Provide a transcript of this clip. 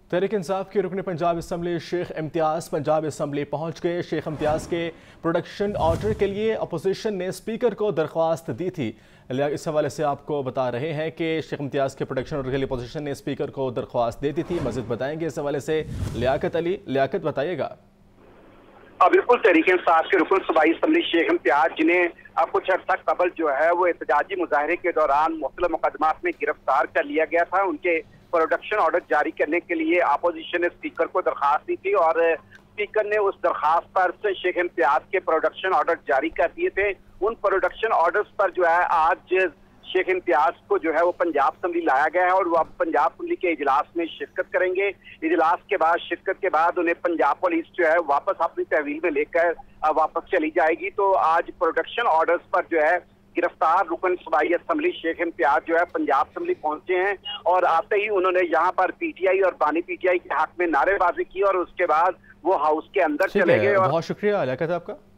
तहरीक इंसाफ के रुकन Punjab assembly Sheikh Imtiaz Punjab assembly पहुंच गए। शेख इम्तियाज़ के प्रोडक्शन ऑर्डर के लिए अपोजिशन ने स्पीकर को दरख्वास्त दी थी। इस हवाले से आपको बता रहे हैं कि शेख इम्तियाज़ के प्रोडक्शन ऑर्डर के लिए अपोजिशन ने स्पीकर को दरख्वास्त दे दी थी। मज़ीद बताएंगे इस हवाले से लियाकत अली। लियाकत बताइएगा। बिल्कुल, तहरीक इंसाफ के रुकन सूबाई असम्बली शेख इम्तियाज़, जिन्हें कुछ अर्सा कबल जो है वो एहतजाजी मुजाहरे के दौरान मुख्तलिफ मुकदमात में गिरफ्तार कर लिया गया था, उनके प्रोडक्शन ऑर्डर जारी करने के लिए अपोजिशन ने स्पीकर को दरख्वास्त दी थी और स्पीकर ने उस दरख्वास्त पर शेख इम्तियाज़ के प्रोडक्शन ऑर्डर जारी कर दिए थे। उन प्रोडक्शन ऑर्डर्स पर जो है आज शेख इम्तियाज़ को जो है वो पंजाब असम्बली लाया गया है और वो अब पंजाब असम्बली के इजलास में शिरकत करेंगे। इजलास के बाद शिरकत के बाद उन्हें पंजाब पुलिस जो है वापस अपनी तहवील में लेकर वापस चली जाएगी। तो आज प्रोडक्शन ऑर्डर्स पर जो है गिरफ्तार रुकन सूबाई असम्बली शेख इम्तियाज़ जो है पंजाब असम्बली पहुंचे हैं और आते ही उन्होंने यहाँ पर पीटीआई और बानी पीटीआई के हक में नारेबाजी की और उसके बाद वो हाउस के अंदर चले गए। बहुत शुक्रिया लियाकत आपका।